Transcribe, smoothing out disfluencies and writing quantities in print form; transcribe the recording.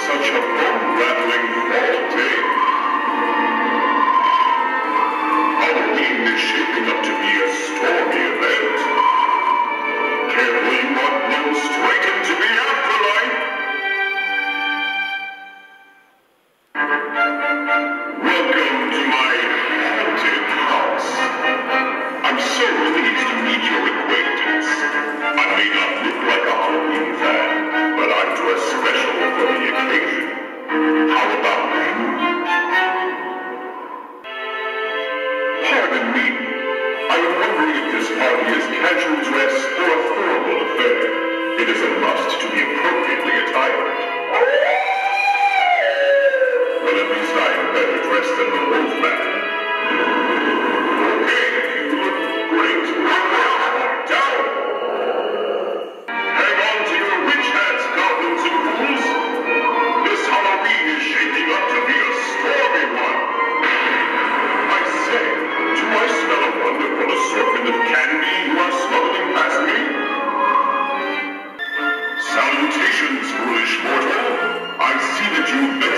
such a bone-rattling fall day. Halloween is shaping up to be a stormy event. Careful, you won't blow straight into the afterlife. Welcome to my haunted house. I'm so pleased to meet your acquaintance. I may not look like a Halloween fan, but I'm dressed special for the occasion. How about you? Pardon me. I am wondering if this party is casual dress or a formal affair. It is a must to be appropriately attired. Well, at least I am better dressed than the Wolfman. Okay, you look great. Down! Hang on to your witch hats, goblins and fools. This Halloween is shaping up to be a stormy one. I say, do I smell a wonderful assortment of candy you are smuggling past me? Salutations, foolish mortal. I see that you've been